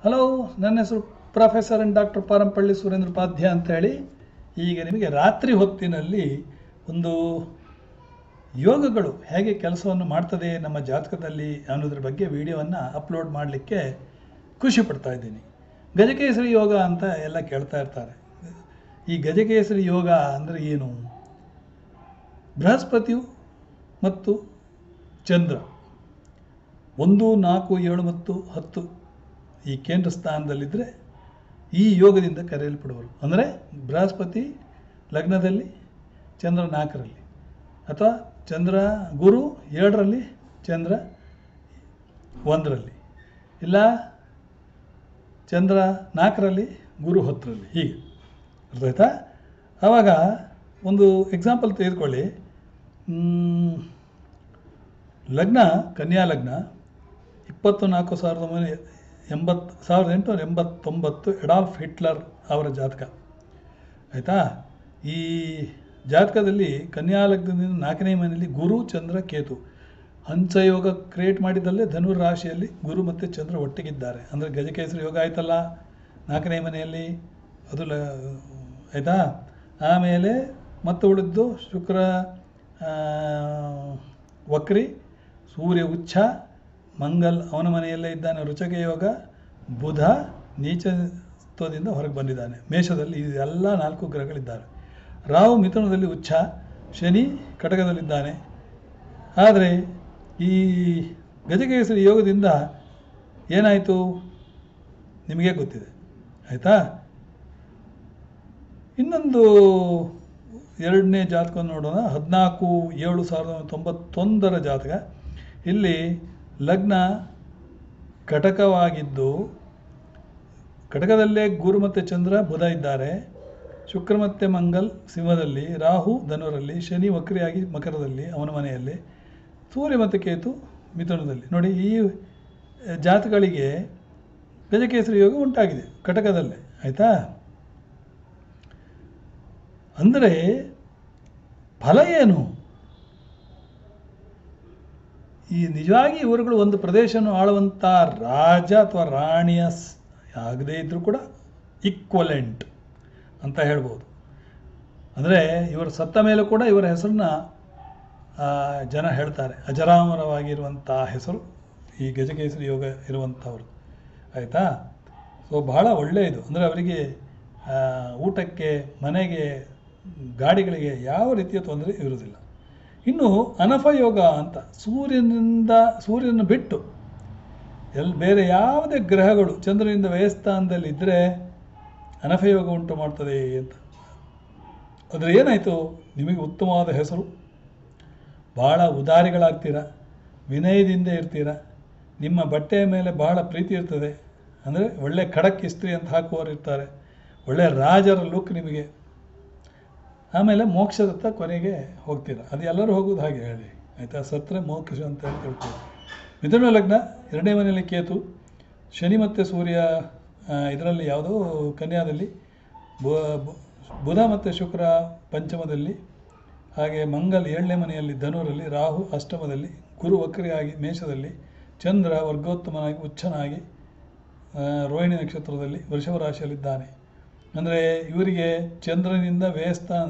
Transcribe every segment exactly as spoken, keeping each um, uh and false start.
Hello, ನನ್ನ ಹೆಸರು professor and doctor Parampalli Surendra Upadhyaya ಅಂತ ಹೇಳಿ. ಈಗ ನಿಮಗೆ ರಾತ್ರಿ ಹೊತ್ತಿನಲ್ಲಿ ಒಂದು ಯೋಗಗಳು ಹೇಗೆ ಕೆಲಸವನ್ನು ಮಾಡ್ತದೆ ನಮ್ಮ ಜಾತಕದಲ್ಲಿ ಅನ್ನೋದ್ರ ಬಗ್ಗೆ ವಿಡಿಯೋವನ್ನು ಅಪ್ಲೋಡ್ ಮಾಡಲಿಕ್ಕೆ ಖುಷಿ ಪಡ್ತಾ ಇದ್ದೀನಿ. ಗಜಕೇಸರಿ ಯೋಗ ಅಂತ ಎಲ್ಲ ಕೇಳ್ತಾ ಇರ್ತಾರೆ. ಈ ಗಜಕೇಸರಿ ಯೋಗ ಅಂದರೆ ಏನು? ಬೃಹಸ್ಪತಿಯು ಮತ್ತು ಚಂದ್ರ ಒಂದು ನಾಲ್ಕು ಏಳು ಮತ್ತು ಹತ್ತು ಈ ಕೇಂದ್ರ ಸ್ಥಾನದಲ್ಲಿದ್ದರೆ ಈ ಯೋಗದಿಂದ ಕರೆಯಲ್ಪಡುವರು. ಅಂದರೆ ಬೃಹಸ್ಪತಿ ಲಗ್ನದಲ್ಲಿ, ಚಂದ್ರ ನಾಲ್ಕರಲ್ಲಿ, ಅಥವಾ ಚಂದ್ರ ಗುರು ಏಳರಲ್ಲಿ, ಚಂದ್ರ ಒಂದರಲ್ಲಿ, ಇಲ್ಲ ಚಂದ್ರ ನಾಲ್ಕರಲ್ಲಿ, ಗುರು ಹತ್ತರಲ್ಲಿ, ಹೀಗೆ ಅರ್ಥ ಆಯ್ತಾ? ಆವಾಗ ಒಂದು ಎಕ್ಸಾಂಪಲ್ ತೆಗೆದುಕೊಳ್ಳಿ. ಲಗ್ನ ಕನ್ಯಾ ಲಗ್ನ ಇಪ್ಪತ್ತು ನಾಲ್ಕು ಸಾವಿರದ ಒಂಬೈನೂರ ಎಂಬತ್ತು ಸಾವಿರದ ಎಂಟುನೂರ ಎಂಬತ್ತೊಂಬತ್ತು ಎಡಾಲ್ಫ್ ಹಿಟ್ಲರ್ ಅವರ ಜಾತಕ ಆಯಿತಾ. ಈ ಜಾತಕದಲ್ಲಿ ಕನ್ಯಾ ಲಗ್ನದಿಂದ ನಾಲ್ಕನೇ ಮನೆಯಲ್ಲಿ ಗುರು ಚಂದ್ರ ಕೇತು ಹಂಸಯೋಗ ಕ್ರಿಯೇಟ್ ಮಾಡಿದ್ದಲ್ಲೇ ಧನುರ್ ರಾಶಿಯಲ್ಲಿ ಗುರು ಮತ್ತು ಚಂದ್ರ ಒಟ್ಟಿಗಿದ್ದಾರೆ. ಅಂದರೆ ಗಜಕೇಸರಿ ಯೋಗ ಆಯ್ತಲ್ಲ ನಾಲ್ಕನೇ ಮನೆಯಲ್ಲಿ, ಅದು ಲ ಆಯಿತಾ. ಆಮೇಲೆ ಮತ್ತು ಉಳಿದ್ದು ಶುಕ್ರ ವಕ್ರಿ, ಸೂರ್ಯ ಉಚ್ಛ, ಮಂಗಲ್ ಅವನ ಮನೆಯಲ್ಲೇ ಇದ್ದಾನೆ ರುಚಕ ಯೋಗ, ಬುಧ ನೀಚತ್ವದಿಂದ ಹೊರಗೆ ಬಂದಿದ್ದಾನೆ ಮೇಷದಲ್ಲಿ. ಇದೆಲ್ಲ ನಾಲ್ಕು ಗ್ರಹಗಳಿದ್ದಾರೆ. ರಾಹು ಮಿಥುನದಲ್ಲಿ ಉಚ್ಛ, ಶನಿ ಕಟಕದಲ್ಲಿದ್ದಾನೆ. ಆದರೆ ಈ ಗಜಕೇಸರಿ ಯೋಗದಿಂದ ಏನಾಯಿತು ನಿಮಗೆ ಗೊತ್ತಿದೆ ಆಯಿತಾ. ಇನ್ನೊಂದು ಎರಡನೇ ಜಾತಕವನ್ನು ನೋಡೋಣ. ಹದಿನಾಲ್ಕು ಏಳು ಸಾವಿರದ ತೊಂಬತ್ತೊಂದರ ಜಾತಕ. ಇಲ್ಲಿ ಲಗ್ನ ಕಟಕವಾಗಿದ್ದು ಕಟಕದಲ್ಲೇ ಗುರು ಮತ್ತು ಚಂದ್ರ ಬುಧ ಇದ್ದಾರೆ. ಶುಕ್ರ ಮತ್ತು ಮಂಗಲ್ ಸಿಂಹದಲ್ಲಿ, ರಾಹು ಧನುರಲ್ಲಿ, ಶನಿ ವಕ್ರಿಯಾಗಿ ಮಕರದಲ್ಲಿ ಅವನ ಮನೆಯಲ್ಲಿ, ಸೂರ್ಯ ಮತ್ತು ಕೇತು ಮಿಥುನದಲ್ಲಿ. ನೋಡಿ, ಈ ಜಾತಕಗಳಿಗೆ ಗಜಕೇಸರಿ ಯೋಗ ಉಂಟಾಗಿದೆ ಕಟಕದಲ್ಲೇ ಆಯಿತಾ. ಅಂದರೆ ಫಲ ಏನು? ಈ ನಿಜವಾಗಿ ಇವರುಗಳು ಒಂದು ಪ್ರದೇಶವನ್ನು ಆಳುವಂಥ ರಾಜ ಅಥವಾ ರಾಣಿಯ ಆಗದೇ ಇದ್ದರೂ ಕೂಡ ಈಕ್ವಲೆಂಟ್ ಅಂತ ಹೇಳ್ಬೋದು. ಅಂದರೆ ಇವರು ಸತ್ತ ಮೇಲೂ ಕೂಡ ಇವರ ಹೆಸರನ್ನ ಜನ ಹೇಳ್ತಾರೆ. ಅಜರಾಮರವಾಗಿರುವಂಥ ಹೆಸರು ಈ ಗಜಕೇಸರಿ ಯೋಗ ಇರುವಂಥವ್ರು ಆಯಿತಾ. ಸೊ ಬಹಳ ಒಳ್ಳೆಯದು. ಅಂದರೆ ಅವರಿಗೆ ಊಟಕ್ಕೆ, ಮನೆಗೆ, ಗಾಡಿಗಳಿಗೆ ಯಾವ ರೀತಿಯ ತೊಂದರೆ ಇರುವುದಿಲ್ಲ. ಇನ್ನು ಅನಫ ಯೋಗ ಅಂತ, ಸೂರ್ಯನಿಂದ ಸೂರ್ಯನ ಬಿಟ್ಟು ಎಲ್ಲಿ ಬೇರೆ ಯಾವುದೇ ಗ್ರಹಗಳು ಚಂದ್ರನಿಂದ ವ್ಯಯಸ್ಥಾನದಲ್ಲಿ ಇದ್ದರೆ ಅನಫ ಯೋಗ ಉಂಟು ಮಾಡ್ತದೆ ಅಂತ. ಆದರೆ ಏನಾಯಿತು, ನಿಮಗೆ ಉತ್ತಮವಾದ ಹೆಸರು, ಭಾಳ ಉದಾರಿಗಳಾಗ್ತೀರ, ವಿನಯದಿಂದ ಇರ್ತೀರ, ನಿಮ್ಮ ಬಟ್ಟೆಯ ಮೇಲೆ ಬಹಳ ಪ್ರೀತಿ ಇರ್ತದೆ. ಅಂದರೆ ಒಳ್ಳೆ ಖಡಕ್ ಇಸ್ತ್ರಿ ಅಂತ ಹಾಕುವವರು ಇರ್ತಾರೆ, ಒಳ್ಳೆಯ ರಾಜರ ಲುಕ್ ನಿಮಗೆ. ಆಮೇಲೆ ಮೋಕ್ಷದತ್ತ ಕೊನೆಗೆ ಹೋಗ್ತೀರ. ಅದು ಎಲ್ಲರೂ ಹೋಗೋದು ಹಾಗೆ ಹೇಳಿ ಆಯಿತಾ. ಸತ್ರೆ ಮೋಕ್ಷ ಅಂತ ಹೇಳಿ ತಿಳ್ಕೊಳ್ಳಿ. ಮಿಥುನ ಲಗ್ನ ಎರಡನೇ ಮನೆಯಲ್ಲಿ ಕೇತು, ಶನಿ ಮತ್ತು ಸೂರ್ಯ ಇದರಲ್ಲಿ ಯಾವುದೋ ಕನ್ಯಾದಲ್ಲಿ, ಬುಧ ಮತ್ತು ಶುಕ್ರ ಪಂಚಮದಲ್ಲಿ, ಹಾಗೆ ಮಂಗಲ್ ಏಳನೇ ಮನೆಯಲ್ಲಿ ಧನುರಲ್ಲಿ, ರಾಹು ಅಷ್ಟಮದಲ್ಲಿ, ಗುರು ವಕ್ರಿಯಾಗಿ ಮೇಷದಲ್ಲಿ, ಚಂದ್ರ ವರ್ಗೋತ್ತಮನಾಗಿ ಉಚ್ಛನಾಗಿ ರೋಹಿಣಿ ನಕ್ಷತ್ರದಲ್ಲಿ ವೃಷಭ ರಾಶಿಯಲ್ಲಿದ್ದಾನೆ. ಅಂದರೆ ಇವರಿಗೆ ಚಂದ್ರನಿಂದ ವ್ಯಯಸ್ಥಾನ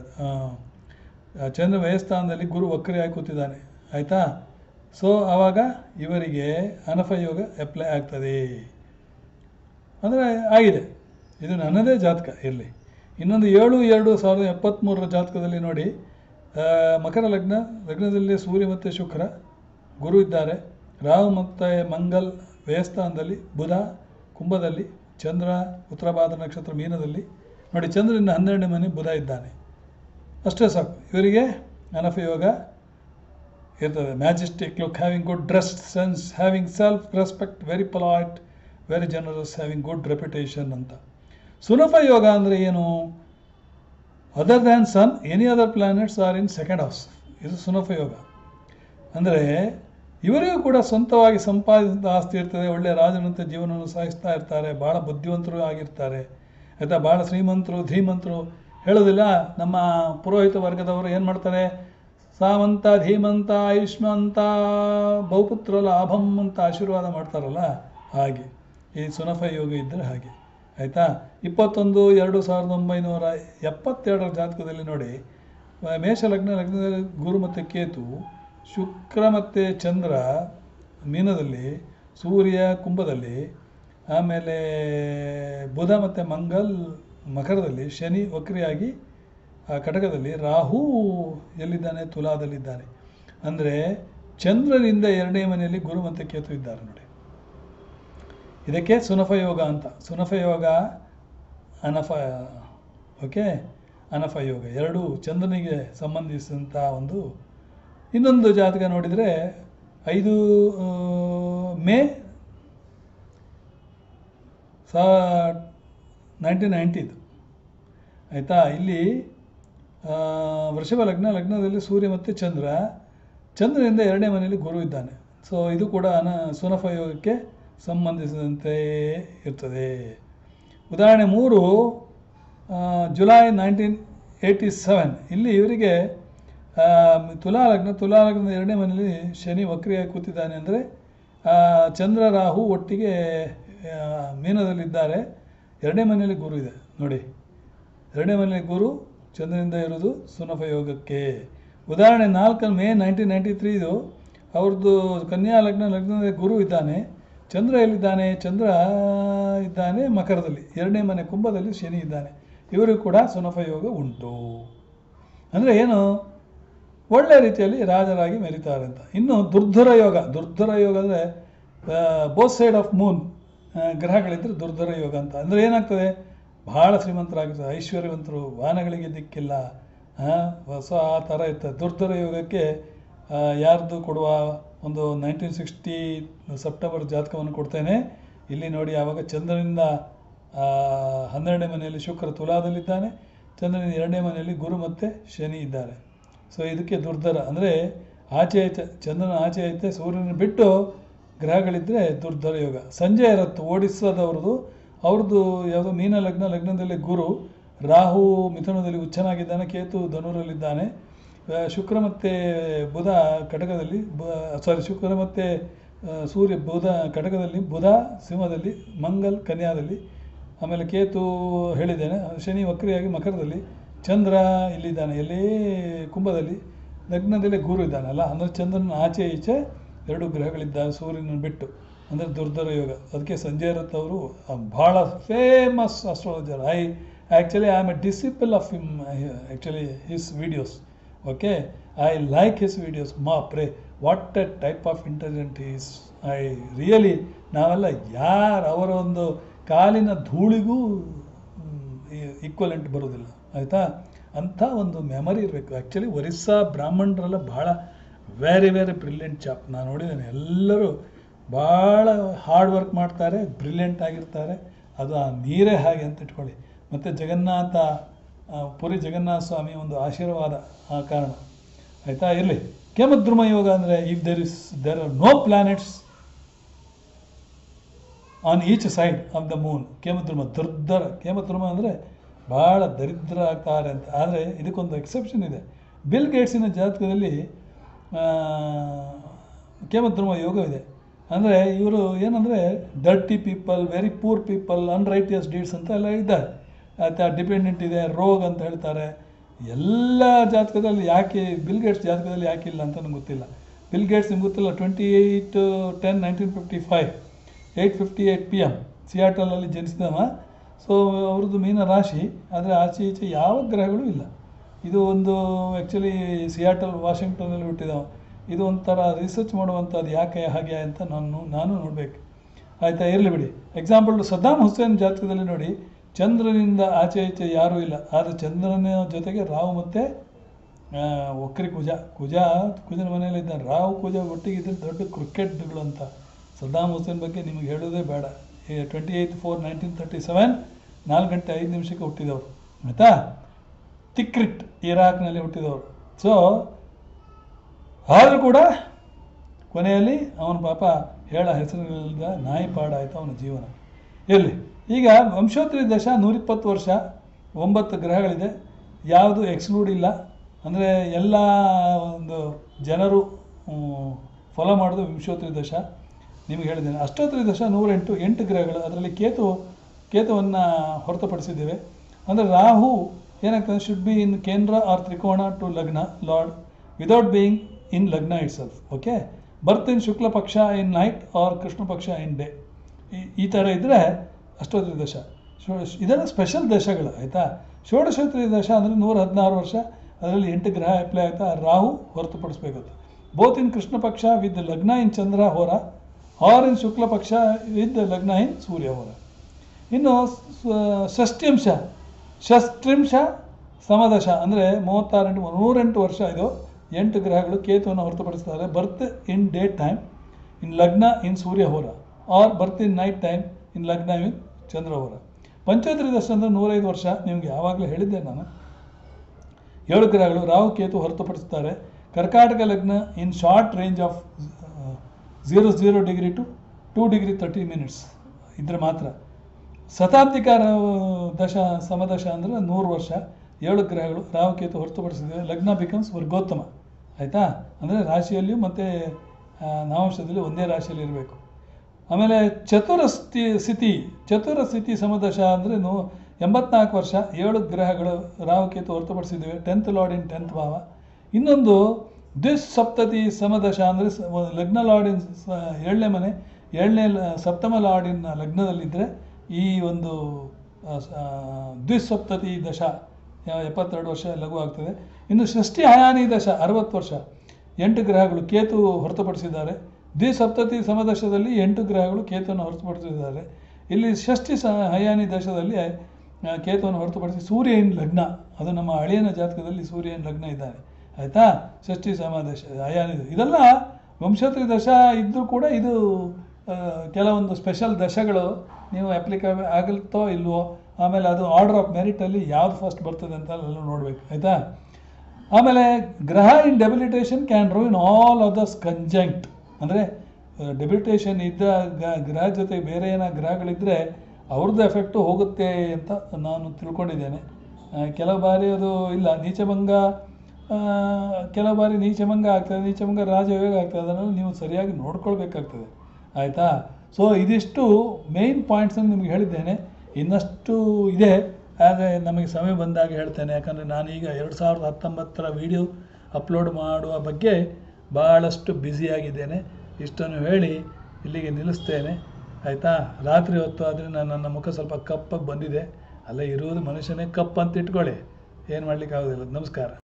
ಚಂದ್ರ ವ್ಯಯಸ್ಥಾನದಲ್ಲಿ ಗುರು ವಕ್ರಿಯಾಗಿ ಕೂತಿದ್ದಾನೆ ಆಯಿತಾ. ಸೊ ಆವಾಗ ಇವರಿಗೆ ಅನಫ ಯೋಗ ಅಪ್ಲೈ ಆಗ್ತದೆ. ಅಂದರೆ ಆಗಿದೆ. ಇದು ನನ್ನದೇ ಜಾತಕ ಇರಲಿ. ಇನ್ನೊಂದು ಏಳು ಎರಡು ಸಾವಿರದ ಎಪ್ಪತ್ತ್ಮೂರರ ಜಾತಕದಲ್ಲಿ ನೋಡಿ, ಮಕರ ಲಗ್ನ, ಲಗ್ನದಲ್ಲಿ ಸೂರ್ಯ ಮತ್ತು ಶುಕ್ರ, ಗುರು ಇದ್ದಾರೆ. ರಾಹು ಮತ್ತು ಮಂಗಲ್ ವ್ಯಯಸ್ಥಾನದಲ್ಲಿ, ಬುಧ ಕುಂಭದಲ್ಲಿ, ಚಂದ್ರ ಉತ್ತರಭಾದ್ರ ನಕ್ಷತ್ರ ಮೀನದಲ್ಲಿ. ನೋಡಿ, ಚಂದ್ರನಿಂದ ಹನ್ನೆರಡನೇ ಮನೆ ಬುಧ ಇದ್ದಾನೆ. ಅಷ್ಟೇ ಸಾಕು, ಇವರಿಗೆ ಅನಫ ಯೋಗ ಇರ್ತದೆ. Majestic look, having good dress sense, having self respect, very polite, very generous, having good reputation ಅಂತ. ಸುನಫ ಯೋಗ ಅಂದರೆ ಏನು? Other than sun any other planets are in second house. ಇದು ಸುನಫ ಯೋಗ. ಅಂದರೆ ಇವರಿಗೂ ಕೂಡ ಸ್ವಂತವಾಗಿ ಸಂಪಾದಿಸಿದ ಆಸ್ತಿ ಇರ್ತದೆ, ಒಳ್ಳೆಯ ರಾಜನಂತೆ ಜೀವನವನ್ನು ಸಾಗಿಸ್ತಾ ಇರ್ತಾರೆ, ಭಾಳ ಬುದ್ಧಿವಂತರು ಆಗಿರ್ತಾರೆ ಆಯಿತಾ. ಭಾಳ ಶ್ರೀಮಂತರು, ಧೀಮಂತರು ಹೇಳೋದಿಲ್ಲ. ನಮ್ಮ ಪುರೋಹಿತ ವರ್ಗದವರು ಏನು ಮಾಡ್ತಾರೆ, ಸಾಮಂತ ಧೀಮಂತ ಆಯುಷ್ಮಂತ ಬಹುಪುತ್ರ ಲಾಭಂ ಅಂತ ಆಶೀರ್ವಾದ ಮಾಡ್ತಾರಲ್ಲ ಹಾಗೆ. ಈ ಸುನಫ ಯೋಗ ಇದ್ದರೆ ಹಾಗೆ ಆಯಿತಾ. ಇಪ್ಪತ್ತೊಂದು ಎರಡು ಸಾವಿರದ ಒಂಬೈನೂರ ಎಪ್ಪತ್ತೆರಡರ ಜಾತಕದಲ್ಲಿ ನೋಡಿ, ಮೇಷ ಲಗ್ನ ಲಗ್ನದಲ್ಲಿ ಗುರು ಮತ್ತು ಕೇತು, ಶುಕ್ರ ಮತ್ತು ಚಂದ್ರ ಮೀನದಲ್ಲಿ, ಸೂರ್ಯ ಕುಂಭದಲ್ಲಿ, ಆಮೇಲೆ ಬುಧ ಮತ್ತು ಮಂಗಲ್ ಮಕರದಲ್ಲಿ, ಶನಿ ವಕ್ರಿಯಾಗಿ ಕಟಕದಲ್ಲಿ, ರಾಹು ಎಲ್ಲಿದ್ದಾನೆ ತುಲಾದಲ್ಲಿದ್ದಾನೆ. ಅಂದರೆ ಚಂದ್ರನಿಂದ ಎರಡನೇ ಮನೆಯಲ್ಲಿ ಗುರು ಮತ್ತು ಕೇತು ಇದ್ದಾರೆ ನೋಡಿ. ಇದಕ್ಕೆ ಸುನಫ ಯೋಗ ಅಂತ. ಸುನಫ ಯೋಗ, ಅನಫ, ಓಕೆ, ಅನಫ ಯೋಗ ಎರಡೂ ಚಂದ್ರನಿಗೆ ಸಂಬಂಧಿಸಿದಂಥ ಒಂದು. ಇನ್ನೊಂದು ಜಾತಕ ನೋಡಿದರೆ ಐದು ಮೇ ಸಾ ನೈನ್ಟೀನ್ ನೈಂಟಿದು ಆಯಿತಾ. ಇಲ್ಲಿ ವೃಷಭ ಲಗ್ನ, ಲಗ್ನದಲ್ಲಿ ಸೂರ್ಯ ಮತ್ತು ಚಂದ್ರ, ಚಂದ್ರನಿಂದ ಎರಡನೇ ಮನೆಯಲ್ಲಿ ಗುರು ಇದ್ದಾನೆ. ಸೊ ಇದು ಕೂಡ ಅನ ಸುನಫ ಯೋಗಕ್ಕೆ ಸಂಬಂಧಿಸಿದಂತೆ ಇರ್ತದೆ. ಉದಾಹರಣೆ ಮೂರು ಜುಲೈ ನೈನ್ಟೀನ್ ಏಯ್ಟಿ ಸೆವೆನ್ ಇಲ್ಲಿ ಇವರಿಗೆ ತುಲಾ ಲಗ್ನ, ತುಲಾ ಲಗ್ನದ ಎರಡನೇ ಮನೆಯಲ್ಲಿ ಶನಿ ವಕ್ರಿಯಾಗಿ ಕೂತಿದ್ದಾನೆ. ಅಂದರೆ ಚಂದ್ರ ರಾಹು ಒಟ್ಟಿಗೆ ಮೀನದಲ್ಲಿದ್ದಾರೆ, ಎರಡನೇ ಮನೆಯಲ್ಲಿ ಗುರು ಇದೆ ನೋಡಿ. ಎರಡನೇ ಮನೆಯಲ್ಲಿ ಗುರು ಚಂದ್ರನಿಂದ ಇರೋದು ಸುನಫ ಯೋಗಕ್ಕೆ. ಉದಾಹರಣೆ ನಾಲ್ಕು ಮೇ ನೈನ್ಟೀನ್ ನೈಂಟಿ ತ್ರೀ ಇದು ಅವ್ರದ್ದು ಕನ್ಯಾ ಲಗ್ನ, ಲಗ್ನದಲ್ಲಿ ಗುರು ಇದ್ದಾನೆ, ಚಂದ್ರ ಎಲ್ಲಿದ್ದಾನೆ, ಚಂದ್ರ ಇದ್ದಾನೆ ಮಕರದಲ್ಲಿ, ಎರಡನೇ ಮನೆ ಕುಂಭದಲ್ಲಿ ಶನಿ ಇದ್ದಾನೆ. ಇವರಿಗೂ ಕೂಡ ಸುನಫ ಯೋಗ ಉಂಟು. ಅಂದರೆ ಏನು, ಒಳ್ಳೆಯ ರೀತಿಯಲ್ಲಿ ರಾಜರಾಗಿ ಮೆರೀತಾರೆ ಅಂತ. ಇನ್ನು ದುರ್ಧರ ಯೋಗ, ದುರ್ಧರ ಯೋಗ ಅಂದರೆ ಬೋತ್ ಸೈಡ್ ಆಫ್ ಮೂನ್ ಗ್ರಹಗಳಿದ್ದರೆ ದುರ್ಧರ ಯೋಗ ಅಂತ. ಅಂದರೆ ಏನಾಗ್ತದೆ, ಭಾಳ ಶ್ರೀಮಂತರಾಗಿರ್ತಾರೆ, ಐಶ್ವರ್ಯವಂತರು, ವಾಹನಗಳಿಗೆ ದಿಕ್ಕಿಲ್ಲ, ಹೊಸ ಆ ಥರ ಇರ್ತದೆ. ದುರ್ಧರ ಯೋಗಕ್ಕೆ ಯಾರ್ದು ಕೊಡುವ ಒಂದು ನೈನ್ಟೀನ್ ಸಿಕ್ಸ್ಟಿ ಸೆಪ್ಟೆಂಬರ್ ಜಾತಕವನ್ನು ಕೊಡ್ತೇನೆ. ಇಲ್ಲಿ ನೋಡಿ, ಆವಾಗ ಚಂದ್ರನಿಂದ ಹನ್ನೆರಡನೇ ಮನೆಯಲ್ಲಿ ಶುಕ್ರ ತುಲಾದಲ್ಲಿದ್ದಾನೆ, ಚಂದ್ರನಿಂದ ಎರಡನೇ ಮನೆಯಲ್ಲಿ ಗುರು ಮತ್ತು ಶನಿ ಇದ್ದಾರೆ. ಸೊ ಇದಕ್ಕೆ ದುರ್ಧರ ಅಂದರೆ ಆಚೆ ಐತೆ, ಚಂದ್ರನ ಆಚೆ ಐತೆ, ಸೂರ್ಯನ ಬಿಟ್ಟು ಗ್ರಹಗಳಿದ್ದರೆ ದುರ್ಧರ ಯೋಗ. ಸಂಜೆ ಇರುತ್ತೆ ಓಡಿಸೋದವ್ರದ್ದು, ಅವ್ರದ್ದು ಯಾವುದೋ ಮೀನ ಲಗ್ನ, ಲಗ್ನದಲ್ಲಿ ಗುರು, ರಾಹು ಮಿಥುನದಲ್ಲಿ ಉಚ್ಚನಾಗಿದ್ದಾನೆ, ಕೇತು ಧನುರಲ್ಲಿದ್ದಾನೆ, ಶುಕ್ರ ಮತ್ತು ಬುಧ ಕಟಕದಲ್ಲಿ, ಸಾರಿ ಶುಕ್ರ ಮತ್ತು ಸೂರ್ಯ ಬುಧ ಕಟಕದಲ್ಲಿ, ಬುಧ ಸಿಂಹದಲ್ಲಿ, ಮಂಗಲ್ ಕನ್ಯಾದಲ್ಲಿ, ಆಮೇಲೆ ಕೇತು ಹೇಳಿದ್ದೇನೆ, ಶನಿ ವಕ್ರಿಯಾಗಿ ಮಕರದಲ್ಲಿ, ಚಂದ್ರ ಇಲ್ಲಿದ್ದಾನೆ ಎಲ್ಲಿ ಕುಂಭದಲ್ಲಿ, ಲಗ್ನದಲ್ಲಿ ಗುರು ಇದ್ದಾನಲ್ಲ, ಅಂದರೆ ಚಂದ್ರನ ಆಚೆ ಈಚೆ ಎರಡು ಗ್ರಹಗಳಿದ್ದಾವೆ ಸೂರ್ಯನ ಬಿಟ್ಟು, ಅಂದರೆ ದುರ್ಧರ ಯೋಗ. ಅದಕ್ಕೆ ಸಂಜಯ್ ರತ್ ಅವರು ಭಾಳ famous astrologer. I actually I am a disciple of him, actually his videos. Okay, I like his videos. ಮಾ pray what a type of intelligent is. I really, ನಾವೆಲ್ಲ ಯಾರು ಅವರ ಒಂದು ಕಾಲಿನ ಧೂಳಿಗೂ ಈಕ್ವಲೆಂಟ್ ಬರೋದಿಲ್ಲ ಆಯಿತಾ. ಅಂಥ ಒಂದು ಮೆಮರಿ ಇರಬೇಕು. ಆ್ಯಕ್ಚುಲಿ ಒರಿಸ್ಸಾ ಬ್ರಾಹ್ಮಣರೆಲ್ಲ ಭಾಳ ವೆರಿ ವೆರಿ ಬ್ರಿಲಿಯಂಟ್ ಚಾಪ್. ನಾನು ನೋಡಿದ್ದೇನೆ, ಎಲ್ಲರೂ ಭಾಳ ಹಾರ್ಡ್ ವರ್ಕ್ ಮಾಡ್ತಾರೆ, ಬ್ರಿಲಿಯಂಟ್ ಆಗಿರ್ತಾರೆ. ಅದು ಆ ನೀರೇ ಹಾಗೆ ಅಂತ ಇಟ್ಕೊಳ್ಳಿ. ಮತ್ತು ಜಗನ್ನಾಥ, ಪುರಿ ಜಗನ್ನಾಥ ಸ್ವಾಮಿ ಒಂದು ಆಶೀರ್ವಾದ ಆ ಕಾರಣ ಆಯಿತಾ. ಇರಲಿ. ಕೇಮದ್ರುಮ ಯೋಗ ಅಂದರೆ if there is there are no planets on each side of the moon, Kemadruma Durdhara. Kemadruma ಅಂದರೆ ಭಾಳ ದರಿದ್ರ ಆಗ್ತಾರೆ ಅಂತ. ಆದರೆ ಇದಕ್ಕೊಂದು ಎಕ್ಸೆಪ್ಷನ್ ಇದೆ. ಬಿಲ್ ಗೇಟ್ಸಿನ ಜಾತಕದಲ್ಲಿ ಕೇಮದ್ರುಮ ಯೋಗವಿದೆ. ಅಂದರೆ ಇವರು ಏನಂದರೆ dirty people, very poor people, unrighteous deeds ಅಂತ ಎಲ್ಲ ಇದ್ದಾರೆ. ಆಯಿತಾ. ಡಿಪೆಂಡೆಂಟ್ ಇದೆ, ರೋಗ್ ಅಂತ ಹೇಳ್ತಾರೆ. ಎಲ್ಲ ಜಾತಕದಲ್ಲಿ ಯಾಕೆ ಬಿಲ್ ಗೇಟ್ಸ್ ಜಾತಕದಲ್ಲಿ ಯಾಕೆ ಇಲ್ಲ ಅಂತ ನನಗೆ ಗೊತ್ತಿಲ್ಲ. ಬಿಲ್ ಗೇಟ್ಸ್ ನಿಮ್ಗೆ ಗೊತ್ತಿಲ್ಲ, twenty eight ten nineteen fifty five eight fifty eight P M ಸಿಯಾಟಲಲ್ಲಿ ಜನಿಸಿದವ. ಸೊ ಅವ್ರದ್ದು ಮೀನ ರಾಶಿ, ಆದರೆ ಆಚೆ ಈಚೆ ಯಾವ ಗ್ರಹಗಳು ಇಲ್ಲ. ಇದು ಒಂದು ಆ್ಯಕ್ಚುಲಿ ಸಿಯಾಟಲ್ ವಾಷಿಂಗ್ಟನಲ್ಲಿ ಹುಟ್ಟಿದವ. ಇದು ಒಂಥರ ರಿಸರ್ಚ್ ಮಾಡುವಂಥದ್ದು, ಯಾಕೆ ಹಾಗೆ ಅಂತ ನಾನು ನಾನು ನೋಡಬೇಕು ಆಯಿತಾ. ಇರಲಿ ಬಿಡಿ. ಎಕ್ಸಾಂಪಲ್ ಸದ್ದಾಮ್ ಹುಸೇನ್ ಜಾತಕದಲ್ಲಿ ನೋಡಿ, ಚಂದ್ರನಿಂದ ಆಚೆ ಈಚೆ ಯಾರೂ ಇಲ್ಲ, ಆದರೆ ಚಂದ್ರನ ಜೊತೆಗೆ ರಾಹು ಮತ್ತು ವಕ್ರಿ ಕುಜ ಕುಜ ಕುಜನ ಮನೆಯಲ್ಲಿ ಇದ್ದಾನೆ. ರಾಹು ಕುಜ ಒಟ್ಟಿಗೆ ಇದ್ದರೆ ದೊಡ್ಡ ಕ್ರಿಕೆಟ್ಗಳು ಅಂತ. ಸದ್ದಾಮ್ ಹುಸೇನ್ ಬಗ್ಗೆ ನಿಮಗೆ ಹೇಳೋದೇ ಬೇಡ. Twenty eight four nineteen thirty seven ನಾಲ್ಕು ಗಂಟೆ ಐದು ನಿಮಿಷಕ್ಕೆ ಹುಟ್ಟಿದವರು ಆಯಿತಾ. ತಿಕ್ರಿಟ್ ಇರಾಕ್ನಲ್ಲಿ ಹುಟ್ಟಿದವರು. ಸೊ ಆದರೂ ಕೂಡ ಕೊನೆಯಲ್ಲಿ ಅವನ ಪಾಪ ಹೇಳ ಹೆಸರಿನಿಂದ ನಾಯಿ ಪಾಡಾಯಿತು ಅವನ ಜೀವನ. ಇರಲಿ. ಈಗ ವಂಶೋತ್ತರಿ ದಶ ನೂರಿಪ್ಪತ್ತು ವರ್ಷ, ಒಂಬತ್ತು ಗ್ರಹಗಳಿದೆ, ಯಾವುದು ಎಕ್ಸ್ಕ್ಲೂಡ್ ಇಲ್ಲ. ಅಂದರೆ ಎಲ್ಲ ಒಂದು ಜನರು ಫಾಲೋ ಮಾಡೋದು ವಂಶೋತ್ತರಿ ದಶ. ನಿಮಗೆ ಹೇಳಿದ್ದೇನೆ. ಅಷ್ಟೋತ್ತರ ದಶ ನೂರೆಂಟು ಎಂಟು ಗ್ರಹಗಳು, ಅದರಲ್ಲಿ ಕೇತು ಕೇತುವನ್ನು ಹೊರತುಪಡಿಸಿದ್ದೇವೆ. ಅಂದರೆ ರಾಹು ಏನಾಗ್ತದೆ, ಶುಡ್ ಬಿ ಇನ್ ಕೇಂದ್ರ ಆರ್ ತ್ರಿಕೋಣ ಟು ಲಗ್ನ ಲಾರ್ಡ್ ವಿದೌಟ್ ಬೀಯಿಂಗ್ ಇನ್ ಲಗ್ನ itself. Okay, birth in ಶುಕ್ಲ ಪಕ್ಷ ಇನ್ ನೈಟ್ ಆರ್ ಕೃಷ್ಣ ಪಕ್ಷ ಇನ್ ಡೇ. ಈ ಥರ ಇದ್ದರೆ ಅಷ್ಟೋತ್ತರ ದಶ. ಇದೆಲ್ಲ ಸ್ಪೆಷಲ್ ದಶಗಳು ಆಯಿತಾ. ಷೋಡಶೋತ್ತರ ದಶ ಅಂದರೆ ನೂರ ಹದಿನಾರು ವರ್ಷ, ಅದರಲ್ಲಿ ಎಂಟು ಗ್ರಹ ಅಪ್ಲೈ ಆಯಿತಾ, ರಾಹು ಹೊರತುಪಡಿಸ್ಬೇಕಾಗುತ್ತೆ. ಬೋತ್ ಇನ್ ಕೃಷ್ಣ ಪಕ್ಷ ವಿತ್ ಲಗ್ನ ಇನ್ ಚಂದ್ರ ಹೋರ ಆರ್ ಇನ್ ಶುಕ್ಲ ಪಕ್ಷ ವಿತ್ ಲಗ್ನ ಇನ್ ಸೂರ್ಯ ಹೋರ. ಇನ್ನು ಷಷ್ಟ್ಯಂಶ ಷಷ್ಟ್ರಿಂಶ ಸಮದಶ ಅಂದರೆ ಮೂವತ್ತಾರೆಂಟು ನೂರೆಂಟು ವರ್ಷ, ಇದು ಎಂಟು ಗ್ರಹಗಳು ಕೇತುವನ್ನು ಹೊರತುಪಡಿಸ್ತಾರೆ. ಬರ್ತ್ ಇನ್ ಡೇ ಟೈಮ್ ಇನ್ ಲಗ್ನ ಇನ್ ಸೂರ್ಯ ಹೋರ or birth in night time in ಲಗ್ನ ಇನ್ ಚಂದ್ರ ಹೋರ. ಪಂಚೋತ್ತರ ದಶ ಅಂದರೆ ನೂರೈದು ವರ್ಷ, ನಿಮಗೆ ಯಾವಾಗಲೂ ಹೇಳಿದ್ದೆ ನಾನು. ಏಳು ಗ್ರಹಗಳು ರಾಹು ಕೇತು ಹೊರತುಪಡಿಸ್ತಾರೆ. ಕರ್ಕಾಟಕ ಲಗ್ನ in short range of zero zero degree to two degree thirty minutes ಇದ್ರೆ ಮಾತ್ರ. ಶತಾಬ್ದಿಕ ದಶ ಸಮದಶ ಅಂದರೆ ನೂರು ವರ್ಷ, ಏಳು ಗ್ರಹಗಳು ರಾಹು ಕೇತು ಹೊರತುಪಡಿಸಿದ್ದೇವೆ. ಲಗ್ನ ಬಿಕಮ್ಸ್ ವರ್ಗೋತ್ತಮ ಆಯಿತಾ, ಅಂದರೆ ರಾಶಿಯಲ್ಲಿಯೂ ಮತ್ತು ನವಾಂಶದಲ್ಲಿ ಒಂದೇ ರಾಶಿಯಲ್ಲಿ ಇರಬೇಕು. ಆಮೇಲೆ ಚತುರ ಸ್ಥಿ ಸ್ಥಿತಿ ಚತುರ ಸ್ಥಿತಿ ಸಮದಶ ಅಂದರೆ ನೂ ಎಂಬತ್ನಾಲ್ಕು ವರ್ಷ, ಏಳು ಗ್ರಹಗಳು ರಾಹು ಕೇತು ಹೊರತುಪಡಿಸಿದ್ದೇವೆ. ಟೆಂತ್ ಲಾರ್ಡ್ ಇನ್ ಟೆಂತ್ ಭಾವ. ಇನ್ನೊಂದು ದ್ವಿಸಪ್ತತಿ ಸಮದಶ ಅಂದರೆ ಲಗ್ನ ಲಾರ್ಡಿನ್ ಏಳನೇ ಮನೆ, ಏಳನೇ ಸಪ್ತಮ ಲಾರ್ಡಿನ ಲಗ್ನದಲ್ಲಿದ್ದರೆ ಈ ಒಂದು ದ್ವಿಸಪ್ತತಿ ದಶ ಎಪ್ಪತ್ತೆರಡು ವರ್ಷ ಲಘು ಆಗ್ತದೆ. ಇನ್ನು ಷಷ್ಠಿ ಹಯಾನಿ ದಶ ಅರವತ್ತು ವರ್ಷ, ಎಂಟು ಗ್ರಹಗಳು ಕೇತು ಹೊರತುಪಡಿಸಿದ್ದಾರೆ. ದ್ವಿಸಪ್ತತಿ ಸಮದಶದಲ್ಲಿ ಎಂಟು ಗ್ರಹಗಳು ಕೇತುವನ್ನು ಹೊರತುಪಡಿಸಿದ್ದಾರೆ. ಇಲ್ಲಿ ಷಷ್ಠಿ ಸ ಹಯಾನಿ ದಶದಲ್ಲಿ ಕೇತುವನ್ನು ಹೊರತುಪಡಿಸಿ ಸೂರ್ಯನ ಲಗ್ನ, ಅದು ನಮ್ಮ ಅಳಿಯನ ಜಾತಕದಲ್ಲಿ ಸೂರ್ಯನ ಲಗ್ನ ಇದ್ದಾನೆ ಆಯಿತಾ. ಷಷ್ಠಿ ಸಮದಶ ಹಯಾನಿ, ಇದೆಲ್ಲ ವಂಶೋತ್ತರಿ ದಶ ಇದ್ದರೂ ಕೂಡ ಇದು ಕೆಲವೊಂದು ಸ್ಪೆಷಲ್ ದಶಗಳು ನೀವು ಅಪ್ಲಿಕೇಬಲ್ ಆಗುತ್ತೋ ಇಲ್ವೋ, ಆಮೇಲೆ ಅದು ಆರ್ಡರ್ ಆಫ್ ಮೆರಿಟಲ್ಲಿ ಯಾವ್ದು ಫಸ್ಟ್ ಬರ್ತದೆ ಅಂತ ಎಲ್ಲ ನೋಡಬೇಕು ಆಯಿತಾ. ಆಮೇಲೆ ಗ್ರಹ in debilitation can ruin all others conjunct, ಅಂದರೆ ಡೆಬಿಲಿಟೇಷನ್ ಇದ್ದ ಗ್ರಹ ಜೊತೆ ಬೇರೆ ಏನೋ ಗ್ರಹಗಳಿದ್ದರೆ ಅವ್ರದ್ದು ಎಫೆಕ್ಟು ಹೋಗುತ್ತೆ ಅಂತ ನಾನು ತಿಳ್ಕೊಂಡಿದ್ದೇನೆ. ಕೆಲವು ಬಾರಿ ಅದು ಇಲ್ಲ, ನೀಚಭಂಗ ಕೆಲವು ಬಾರಿ ನೀಚಭಂಗ ಆಗ್ತದೆ, ನೀಚಭಂಗ ರಾಜಯೋಗ ಆಗ್ತದೆ, ಅದನ್ನು ನೀವು ಸರಿಯಾಗಿ ನೋಡ್ಕೊಳ್ಬೇಕಾಗ್ತದೆ ಆಯಿತಾ. ಸೊ ಇದಿಷ್ಟು ಮೇಯ್ನ್ ಪಾಯಿಂಟ್ಸನ್ನು ನಿಮಗೆ ಹೇಳಿದ್ದೇನೆ. ಇನ್ನಷ್ಟು ಇದೆ, ಆದರೆ ನಮಗೆ ಸಮಯ ಬಂದಾಗ ಹೇಳ್ತೇನೆ. ಯಾಕಂದರೆ ನಾನೀಗ ಎರಡು ಸಾವಿರದ ಹತ್ತೊಂಬತ್ತರ ವಿಡಿಯೋ ಅಪ್ಲೋಡ್ ಮಾಡುವ ಬಗ್ಗೆ ಭಾಳಷ್ಟು ಬ್ಯುಸಿಯಾಗಿದ್ದೇನೆ. ಇಷ್ಟನ್ನು ಹೇಳಿ ಇಲ್ಲಿಗೆ ನಿಲ್ಲಿಸ್ತೇನೆ ಆಯಿತಾ. ರಾತ್ರಿ ಹೊತ್ತು ಆದರೆ ನಾನು ನನ್ನ ಮುಖ ಸ್ವಲ್ಪ ಕಪ್ಪಾಗಿ ಬಂದಿದೆ, ಅಲ್ಲೇ ಇರುವುದು ಮನುಷ್ಯನೇ ಕಪ್ ಅಂತ ಇಟ್ಕೊಳ್ಳಿ, ಏನು ಮಾಡಲಿಕ್ಕೆ ಆಗೋದಿಲ್ಲ. ನಮಸ್ಕಾರ.